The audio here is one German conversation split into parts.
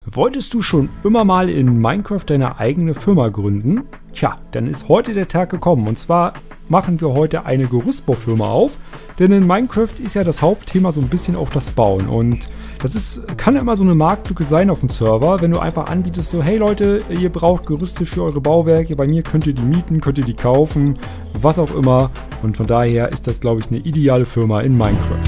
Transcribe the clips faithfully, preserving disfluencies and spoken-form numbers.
Wolltest du schon immer mal in Minecraft deine eigene Firma gründen? Tja, dann ist heute der Tag gekommen. Und zwar machen wir heute eine Gerüstbaufirma auf. Denn in Minecraft ist ja das Hauptthema so ein bisschen auch das Bauen. Und das ist, kann immer so eine Marktlücke sein auf dem Server, wenn du einfach anbietest so, hey Leute, ihr braucht Gerüste für eure Bauwerke. Bei mir könnt ihr die mieten, könnt ihr die kaufen, was auch immer. Und von daher ist das, glaube ich, eine ideale Firma in Minecraft.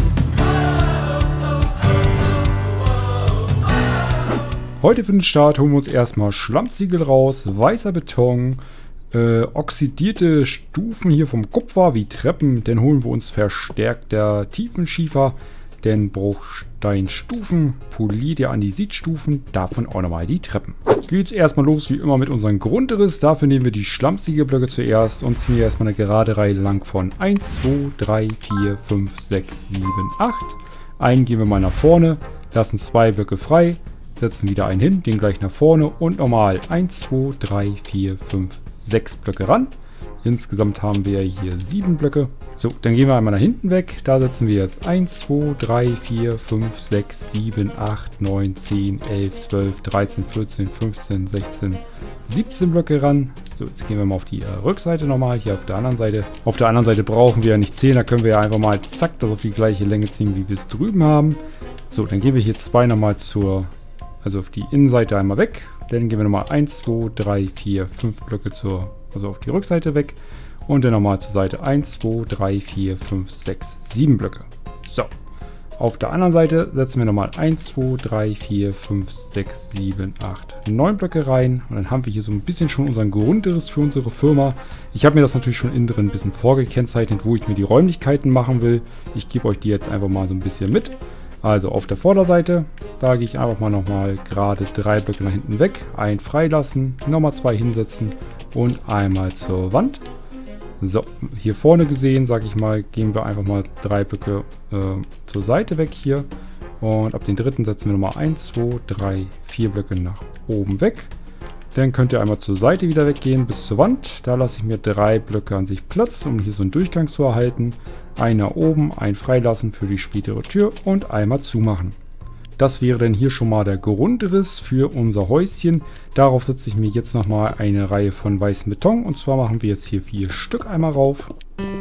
Heute für den Start holen wir uns erstmal Schlammziegel raus, weißer Beton, äh, oxidierte Stufen hier vom Kupfer wie Treppen. Dann holen wir uns verstärkter Tiefenschiefer, dann Bruchsteinstufen, polierte Andesitstufen, davon auch nochmal die Treppen. Geht's erstmal los wie immer mit unserem Grundriss. Dafür nehmen wir die Schlammziegelblöcke zuerst und ziehen hier erstmal eine gerade Reihe lang von eins, zwei, drei, vier, fünf, sechs, sieben, acht. Einen gehen wir mal nach vorne, lassen zwei Blöcke frei. Setzen wieder einen hin, den gleich nach vorne und nochmal eins, zwei, drei, vier, fünf, sechs Blöcke ran. Insgesamt haben wir hier sieben Blöcke. So, dann gehen wir einmal nach hinten weg. Da setzen wir jetzt eins, zwei, drei, vier, fünf, sechs, sieben, acht, neun, zehn, elf, zwölf, dreizehn, vierzehn, fünfzehn, sechzehn, siebzehn Blöcke ran. So, jetzt gehen wir mal auf die äh, Rückseite nochmal, hier auf der anderen Seite. Auf der anderen Seite brauchen wir ja nicht zählen, da können wir ja einfach mal zack, das auf die gleiche Länge ziehen, wie wir es drüben haben. So, dann gehen wir hier zwei nochmal zur... Also auf die Innenseite einmal weg. Dann gehen wir nochmal eins, zwei, drei, vier, fünf Blöcke zur, also auf die Rückseite weg. Und dann nochmal zur Seite eins, zwei, drei, vier, fünf, sechs, sieben Blöcke. So. Auf der anderen Seite setzen wir nochmal eins, zwei, drei, vier, fünf, sechs, sieben, acht, neun Blöcke rein. Und dann haben wir hier so ein bisschen schon unseren Grundriss für unsere Firma. Ich habe mir das natürlich schon innen drin ein bisschen vorgekennzeichnet, wo ich mir die Räumlichkeiten machen will. Ich gebe euch die jetzt einfach mal so ein bisschen mit. Also auf der Vorderseite, da gehe ich einfach mal nochmal gerade drei Blöcke nach hinten weg, einen freilassen, nochmal zwei hinsetzen und einmal zur Wand. So, hier vorne gesehen, sage ich mal, gehen wir einfach mal drei Blöcke äh, zur Seite weg hier. Und ab den dritten setzen wir nochmal eins, zwei, drei, vier Blöcke nach oben weg. Dann könnt ihr einmal zur Seite wieder weggehen bis zur Wand. Da lasse ich mir drei Blöcke an sich Platz, um hier so einen Durchgang zu erhalten. Einen nach oben, einen freilassen für die spätere Tür und einmal zumachen. Das wäre dann hier schon mal der Grundriss für unser Häuschen. Darauf setze ich mir jetzt nochmal eine Reihe von weißem Beton. Und zwar machen wir jetzt hier vier Stück einmal rauf.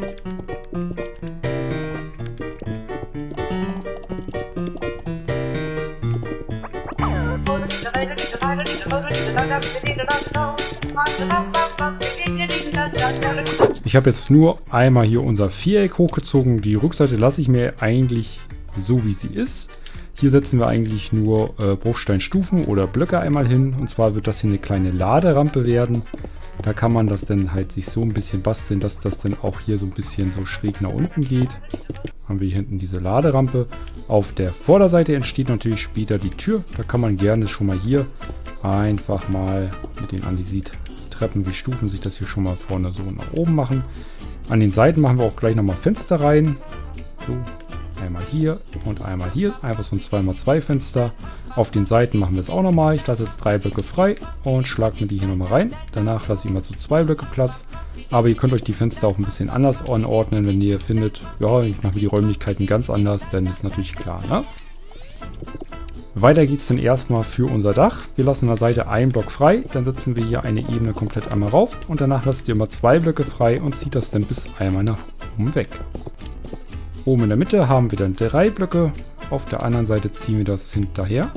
Ich habe jetzt nur einmal hier unser Viereck hochgezogen. Die Rückseite lasse ich mir eigentlich so, wie sie ist. Hier setzen wir eigentlich nur äh, Bruchsteinstufen oder Blöcke einmal hin. Und zwar wird das hier eine kleine Laderampe werden. Da kann man das dann halt sich so ein bisschen basteln, dass das dann auch hier so ein bisschen so schräg nach unten geht. Haben wir hier hinten diese Laderampe. Auf der Vorderseite entsteht natürlich später die Tür. Da kann man gerne schon mal hier einfach mal mit den Andesit-Treppen wie Stufen sich das hier schon mal vorne so nach oben machen. An den Seiten machen wir auch gleich nochmal Fenster rein. So, einmal hier und einmal hier. Einfach so ein zwei mal zwei Fenster. Auf den Seiten machen wir es auch nochmal. Ich lasse jetzt drei Blöcke frei und schlage mir die hier nochmal rein. Danach lasse ich mal so zwei Blöcke Platz. Aber ihr könnt euch die Fenster auch ein bisschen anders anordnen, wenn ihr findet, ja, ich mache mir die Räumlichkeiten ganz anders, dann ist natürlich klar, ne? Weiter geht es dann erstmal für unser Dach. Wir lassen an der Seite einen Block frei, dann setzen wir hier eine Ebene komplett einmal rauf und danach lasst ihr immer zwei Blöcke frei und zieht das dann bis einmal nach oben weg. Oben in der Mitte haben wir dann drei Blöcke, auf der anderen Seite ziehen wir das hinterher.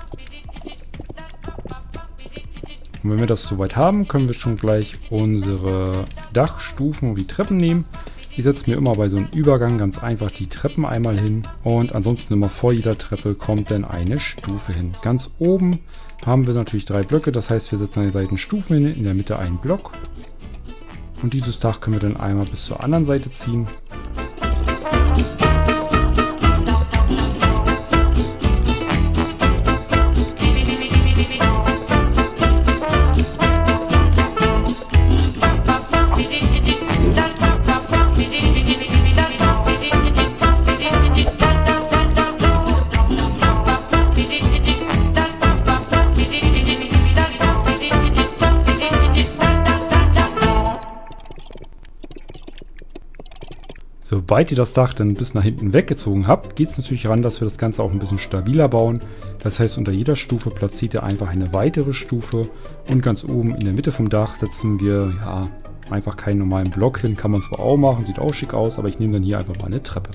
Und wenn wir das soweit haben, können wir schon gleich unsere Dachstufen und die Treppen nehmen. Ich setze mir immer bei so einem Übergang ganz einfach die Treppen einmal hin und ansonsten immer vor jeder Treppe kommt dann eine Stufe hin. Ganz oben haben wir natürlich drei Blöcke, das heißt wir setzen an den Seiten Stufen hin, in der Mitte einen Block. Und dieses Dach können wir dann einmal bis zur anderen Seite ziehen. Sobald ihr das Dach dann bis nach hinten weggezogen habt, geht es natürlich ran, dass wir das Ganze auch ein bisschen stabiler bauen. Das heißt, unter jeder Stufe platziert ihr einfach eine weitere Stufe und ganz oben in der Mitte vom Dach setzen wir ja einfach keinen normalen Block hin. Kann man zwar auch machen, sieht auch schick aus, aber ich nehme dann hier einfach mal eine Treppe.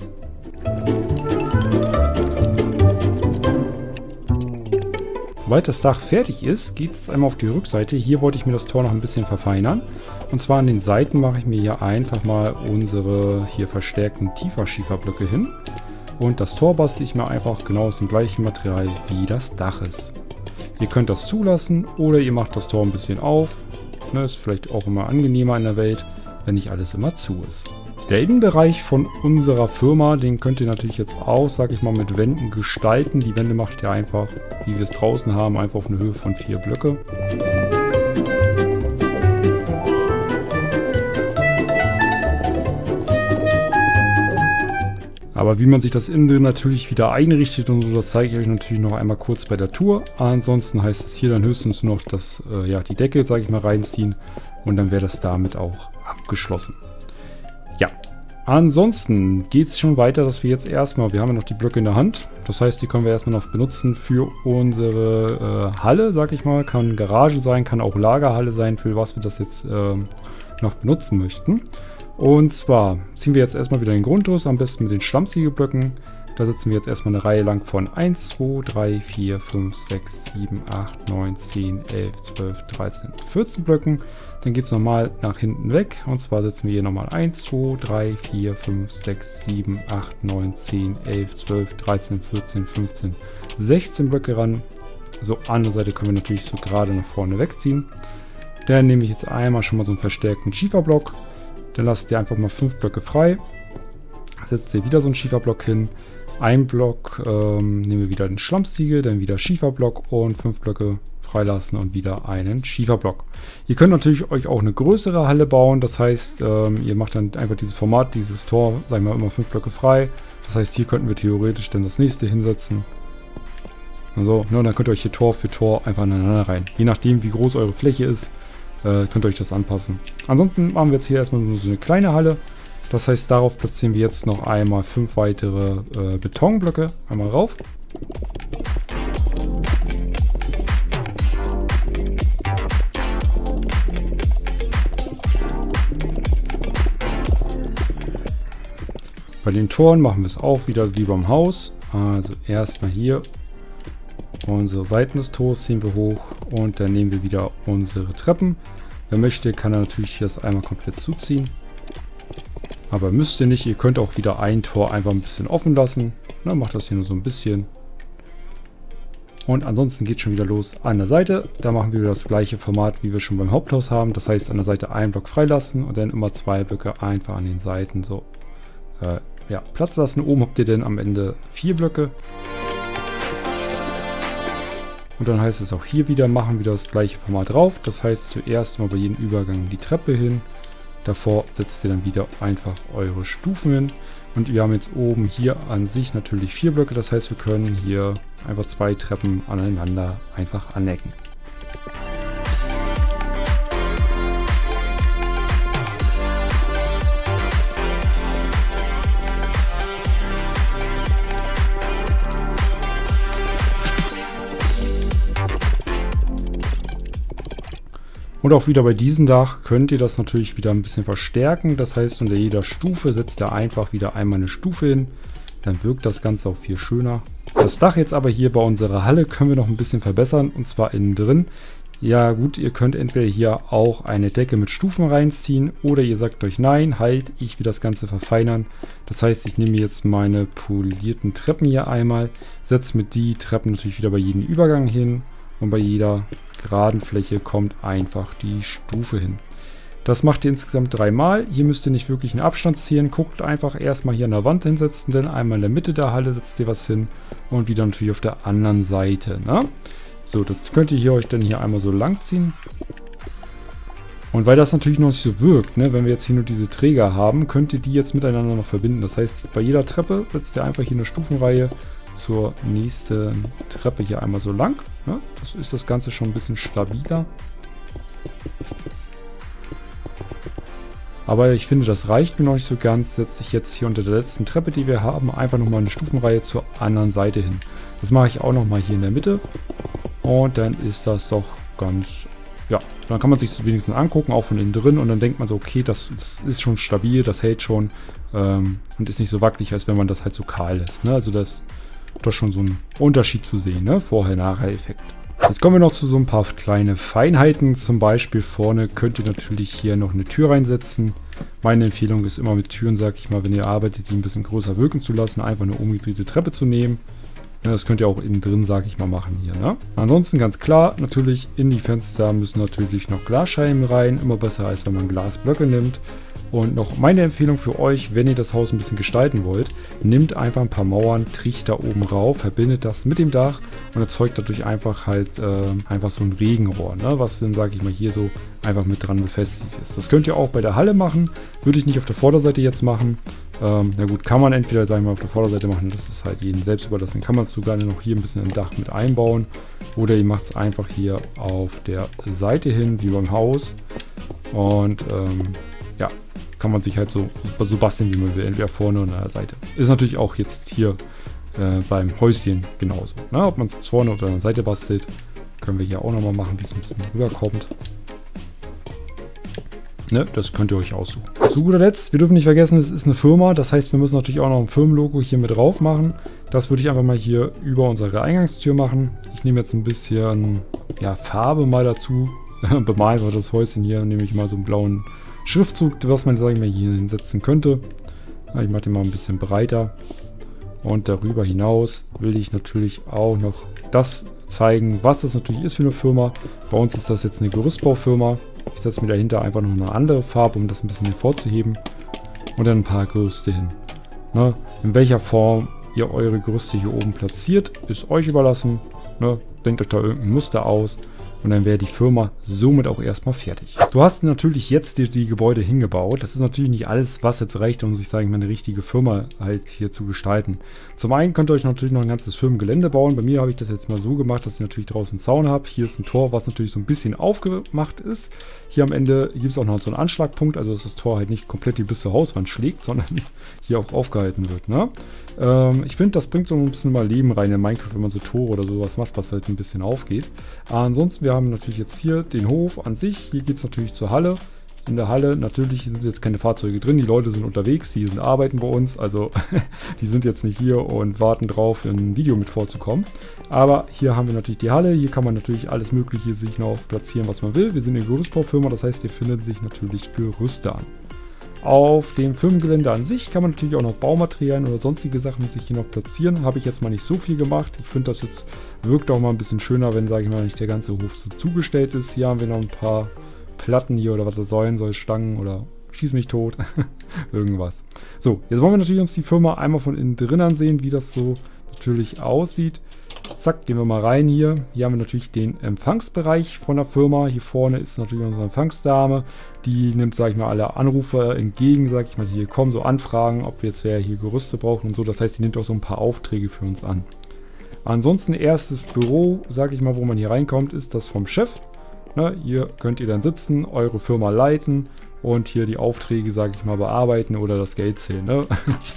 Sobald das Dach fertig ist, geht es einmal auf die Rückseite. Hier wollte ich mir das Tor noch ein bisschen verfeinern. Und zwar an den Seiten mache ich mir hier einfach mal unsere hier verstärkten Tiefer-Schieferblöcke hin. Und das Tor bastle ich mir einfach genau aus dem gleichen Material, wie das Dach ist. Ihr könnt das zulassen oder ihr macht das Tor ein bisschen auf. Ne, ist vielleicht auch immer angenehmer in der Welt, wenn nicht alles immer zu ist. Der Innenbereich von unserer Firma, den könnt ihr natürlich jetzt auch, sag ich mal, mit Wänden gestalten. Die Wände macht ihr einfach, wie wir es draußen haben, einfach auf eine Höhe von vier Blöcke. Aber wie man sich das innen drin natürlich wieder einrichtet und so, das zeige ich euch natürlich noch einmal kurz bei der Tour. Ansonsten heißt es hier dann höchstens noch, dass äh, ja, die Decke, sage ich mal, reinziehen und dann wäre das damit auch abgeschlossen. Ja, ansonsten geht es schon weiter, dass wir jetzt erstmal, wir haben ja noch die Blöcke in der Hand, das heißt, die können wir erstmal noch benutzen für unsere äh, Halle, sag ich mal, kann Garage sein, kann auch Lagerhalle sein, für was wir das jetzt äh, noch benutzen möchten. Und zwar ziehen wir jetzt erstmal wieder den Grundriss, am besten mit den Schlammziegelblöcken. Da setzen wir jetzt erstmal eine Reihe lang von eins, zwei, drei, vier, fünf, sechs, sieben, acht, neun, zehn, elf, zwölf, dreizehn, vierzehn Blöcken. Dann geht es nochmal nach hinten weg. Und zwar setzen wir hier nochmal eins, zwei, drei, vier, fünf, sechs, sieben, acht, neun, zehn, elf, zwölf, dreizehn, vierzehn, fünfzehn, sechzehn Blöcke ran. So, andere Seite können wir natürlich so gerade nach vorne wegziehen. Dann nehme ich jetzt einmal schon mal so einen verstärkten Schieferblock. Dann lasst ihr einfach mal fünf Blöcke frei. Setzt ihr wieder so einen Schieferblock hin. Ein Block ähm, nehmen wir wieder den Schlammziegel, dann wieder Schieferblock und fünf Blöcke freilassen und wieder einen Schieferblock. Ihr könnt natürlich euch auch eine größere Halle bauen, das heißt, ähm, ihr macht dann einfach dieses Format, dieses Tor, sagen wir immer fünf Blöcke frei. Das heißt, hier könnten wir theoretisch dann das nächste hinsetzen. Also, ne, und dann könnt ihr euch hier Tor für Tor einfach aneinander rein. Je nachdem, wie groß eure Fläche ist, äh, könnt ihr euch das anpassen. Ansonsten machen wir jetzt hier erstmal nur so eine kleine Halle. Das heißt, darauf platzieren wir jetzt noch einmal fünf weitere äh, Betonblöcke. Einmal rauf. Bei den Toren machen wir es auch wieder wie beim Haus. Also erstmal hier unsere Seiten des Tors ziehen wir hoch und dann nehmen wir wieder unsere Treppen. Wer möchte, kann er natürlich das einmal komplett zuziehen. Aber müsst ihr nicht, ihr könnt auch wieder ein Tor einfach ein bisschen offen lassen. Dann macht das hier nur so ein bisschen. Und ansonsten geht schon wieder los an der Seite. Da machen wir wieder das gleiche Format, wie wir schon beim Haupthaus haben. Das heißt, an der Seite einen Block freilassen und dann immer zwei Blöcke einfach an den Seiten so äh, ja, Platz lassen. Oben habt ihr dann am Ende vier Blöcke. Und dann heißt es auch hier wieder, machen wir das gleiche Format drauf. Das heißt, zuerst mal bei jedem Übergang die Treppe hin. Davor setzt ihr dann wieder einfach eure Stufen hin. Und wir haben jetzt oben hier an sich natürlich vier Blöcke. Das heißt, wir können hier einfach zwei Treppen aneinander einfach anecken. Und auch wieder bei diesem Dach könnt ihr das natürlich wieder ein bisschen verstärken. Das heißt, unter jeder Stufe setzt ihr einfach wieder einmal eine Stufe hin. Dann wirkt das Ganze auch viel schöner. Das Dach jetzt aber hier bei unserer Halle können wir noch ein bisschen verbessern. Und zwar innen drin. Ja gut, ihr könnt entweder hier auch eine Decke mit Stufen reinziehen. Oder ihr sagt euch, nein, halt, ich will das Ganze verfeinern. Das heißt, ich nehme jetzt meine polierten Treppen hier einmal. Setze mit die Treppen natürlich wieder bei jedem Übergang hin. Und bei jeder geraden Fläche kommt einfach die Stufe hin. Das macht ihr insgesamt dreimal. Hier müsst ihr nicht wirklich einen Abstand ziehen. Guckt einfach erstmal hier an der Wand hinsetzen, dann einmal in der Mitte der Halle setzt ihr was hin und wieder natürlich auf der anderen Seite. Ne? So, das könnt ihr hier euch dann hier einmal so lang ziehen. Und weil das natürlich noch nicht so wirkt, ne, wenn wir jetzt hier nur diese Träger haben, könnt ihr die jetzt miteinander noch verbinden. Das heißt, bei jeder Treppe setzt ihr einfach hier eine Stufenreihe zur nächsten Treppe hier einmal so lang. Ja, das ist das Ganze schon ein bisschen stabiler. Aber ich finde, das reicht mir noch nicht so ganz. Setze ich jetzt hier unter der letzten Treppe, die wir haben, einfach nochmal eine Stufenreihe zur anderen Seite hin. Das mache ich auch nochmal hier in der Mitte. Und dann ist das doch ganz... Ja, dann kann man sich das wenigstens angucken, auch von innen drin. Und dann denkt man so, okay, das, das ist schon stabil, das hält schon. Ähm, und ist nicht so wackelig, als wenn man das halt so kahl lässt. Ne? Also das, das ist schon so ein Unterschied zu sehen, ne? Vorher-Nachher-Effekt. Jetzt kommen wir noch zu so ein paar kleine Feinheiten. Zum Beispiel vorne könnt ihr natürlich hier noch eine Tür reinsetzen. Meine Empfehlung ist immer mit Türen, sag ich mal, wenn ihr arbeitet, die ein bisschen größer wirken zu lassen, einfach eine umgedrehte Treppe zu nehmen. Ja, das könnt ihr auch innen drin, sag ich mal, machen hier. Ne? Ansonsten ganz klar, natürlich in die Fenster müssen natürlich noch Glasscheiben rein. Immer besser, als wenn man Glasblöcke nimmt. Und noch meine Empfehlung für euch, wenn ihr das Haus ein bisschen gestalten wollt, nehmt einfach ein paar Mauern, Trichter oben rauf, verbindet das mit dem Dach und erzeugt dadurch einfach halt äh, einfach so ein Regenrohr, ne? Was dann, sage ich mal, hier so einfach mit dran befestigt ist. Das könnt ihr auch bei der Halle machen, würde ich nicht auf der Vorderseite jetzt machen. Ähm, na gut, kann man entweder, sagen wir mal, auf der Vorderseite machen, das ist halt jedem selbst überlassen, kann man es sogar noch hier ein bisschen im Dach mit einbauen. Oder ihr macht es einfach hier auf der Seite hin, wie beim Haus. Und ähm, ja, kann man sich halt so, so basteln, wie man will, entweder vorne oder an der Seite. Ist natürlich auch jetzt hier äh, beim Häuschen genauso. Ne? Ob man es jetzt vorne oder an der Seite bastelt, können wir hier auch nochmal machen, wie es ein bisschen rüberkommt. Ne? Das könnt ihr euch aussuchen. Zu guter Letzt, wir dürfen nicht vergessen, es ist eine Firma. Das heißt, wir müssen natürlich auch noch ein Firmenlogo hier mit drauf machen. Das würde ich einfach mal hier über unsere Eingangstür machen. Ich nehme jetzt ein bisschen ja, Farbe mal dazu. Bemalen wir das Häuschen hier, nehme ich mal so einen blauen Schriftzug, was man, sagen wir, hier hinsetzen könnte. Ja, ich mache den mal ein bisschen breiter. Und darüber hinaus will ich natürlich auch noch das zeigen, was das natürlich ist für eine Firma. Bei uns ist das jetzt eine Gerüstbaufirma. Ich setze mir dahinter einfach noch eine andere Farbe, um das ein bisschen hervorzuheben. Und dann ein paar Gerüste hin. Ne? In welcher Form ihr eure Gerüste hier oben platziert, ist euch überlassen. Ne? Denkt euch da irgendein Muster aus. Und dann wäre die Firma somit auch erstmal fertig. Du hast natürlich jetzt die, die Gebäude hingebaut. Das ist natürlich nicht alles, was jetzt reicht, um sich, sage ich mal, eine richtige Firma halt hier zu gestalten. Zum einen könnt ihr euch natürlich noch ein ganzes Firmengelände bauen. Bei mir habe ich das jetzt mal so gemacht, dass ich natürlich draußen einen Zaun habe. Hier ist ein Tor, was natürlich so ein bisschen aufgemacht ist. Hier am Ende gibt es auch noch so einen Anschlagpunkt, also dass das Tor halt nicht komplett bis zur Hauswand schlägt, sondern hier auch aufgehalten wird. Ne? Ähm, ich finde, das bringt so ein bisschen mal Leben rein in Minecraft, wenn man so Tore oder sowas macht, was halt ein bisschen aufgeht. Ansonsten, wir haben natürlich jetzt hier den Hof an sich. Hier geht es natürlich zur Halle. In der Halle natürlich sind jetzt keine Fahrzeuge drin. Die Leute sind unterwegs, die sind arbeiten bei uns. Also die sind jetzt nicht hier und warten drauf, in ein Video mit vorzukommen. Aber hier haben wir natürlich die Halle. Hier kann man natürlich alles Mögliche sich noch platzieren, was man will. Wir sind eine Gerüstbaufirma, das heißt, hier finden sich natürlich Gerüste an. Auf dem Firmengelände an sich kann man natürlich auch noch Baumaterialien oder sonstige Sachen sich hier noch platzieren. Habe ich jetzt mal nicht so viel gemacht. Ich finde, das jetzt wirkt auch mal ein bisschen schöner, wenn, sage ich mal, nicht der ganze Hof so zugestellt ist. Hier haben wir noch ein paar Platten hier oder was das sein soll, Stangen oder schieß mich tot, irgendwas. So, jetzt wollen wir natürlich uns die Firma einmal von innen drin ansehen, wie das so natürlich aussieht. Zack, gehen wir mal rein hier. Hier haben wir natürlich den Empfangsbereich von der Firma. Hier vorne ist natürlich unsere Empfangsdame. Die nimmt, sage ich mal, alle Anrufe entgegen, sage ich mal, hier kommen so Anfragen, ob jetzt wer hier Gerüste braucht und so. Das heißt, die nimmt auch so ein paar Aufträge für uns an. Ansonsten erstes Büro, sage ich mal, wo man hier reinkommt, ist das vom Chef. Ne, hier könnt ihr dann sitzen, eure Firma leiten und hier die Aufträge, sage ich mal, bearbeiten oder das Geld zählen. Ne?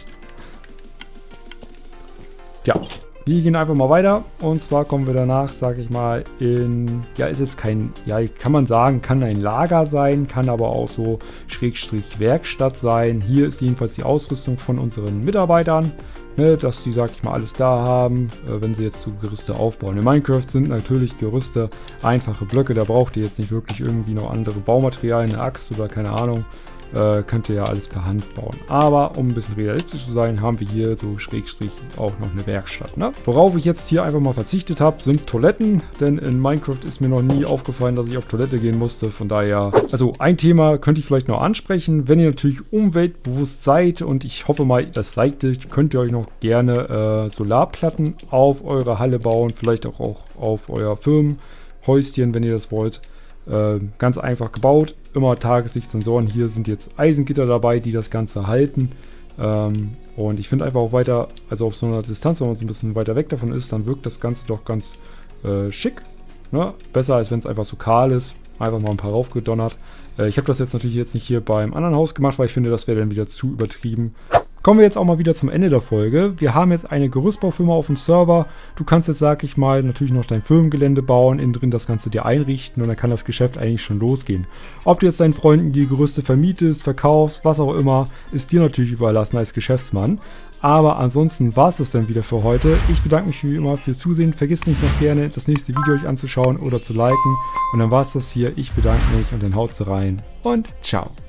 Ja. Wir gehen einfach mal weiter und zwar kommen wir danach, sage ich mal, in, ja, ist jetzt kein, ja, kann man sagen, kann ein Lager sein, kann aber auch so Schrägstrich Werkstatt sein. Hier ist jedenfalls die Ausrüstung von unseren Mitarbeitern, ne, dass die, sag ich mal, alles da haben, äh, wenn sie jetzt so Gerüste aufbauen. In Minecraft sind natürlich Gerüste einfache Blöcke, da braucht ihr jetzt nicht wirklich irgendwie noch andere Baumaterialien, eine Axt oder keine Ahnung. Äh, könnt ihr ja alles per Hand bauen. Aber um ein bisschen realistisch zu sein, haben wir hier so Schrägstrich auch noch eine Werkstatt. Ne? Worauf ich jetzt hier einfach mal verzichtet habe, sind Toiletten. Denn in Minecraft ist mir noch nie aufgefallen, dass ich auf Toilette gehen musste. Von daher, also ein Thema könnte ich vielleicht noch ansprechen. Wenn ihr natürlich umweltbewusst seid und ich hoffe mal, das seid ihr, könnt ihr euch noch gerne äh, Solarplatten auf eure Halle bauen. Vielleicht auch, auch auf euer Firmenhäuschen, wenn ihr das wollt. Äh, ganz einfach gebaut, immer Tageslichtsensoren. Hier sind jetzt Eisengitter dabei, die das Ganze halten. Ähm, und ich finde einfach auch weiter, also auf so einer Distanz, wenn man so ein bisschen weiter weg davon ist, dann wirkt das Ganze doch ganz äh, schick. Ne? Besser als wenn es einfach so kahl ist. Einfach mal ein paar raufgedonnert. Äh, ich habe das jetzt natürlich jetzt nicht hier beim anderen Haus gemacht, weil ich finde, das wäre dann wieder zu übertrieben. Kommen wir jetzt auch mal wieder zum Ende der Folge. Wir haben jetzt eine Gerüstbaufirma auf dem Server. Du kannst jetzt, sag ich mal, natürlich noch dein Firmengelände bauen, innen drin das Ganze dir einrichten und dann kann das Geschäft eigentlich schon losgehen. Ob du jetzt deinen Freunden die Gerüste vermietest, verkaufst, was auch immer, ist dir natürlich überlassen als Geschäftsmann. Aber ansonsten war es das dann wieder für heute. Ich bedanke mich wie immer fürs Zusehen. Vergiss nicht noch gerne, das nächste Video euch anzuschauen oder zu liken. Und dann war es das hier. Ich bedanke mich und dann haut's rein und ciao.